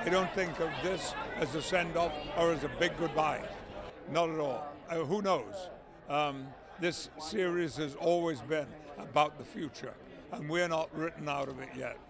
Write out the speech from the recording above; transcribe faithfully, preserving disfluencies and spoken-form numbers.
I don't think of this as a send-off or as a big goodbye. Not at all. Uh, who knows? Um, this series has always been about the future, and we're not written out of it yet.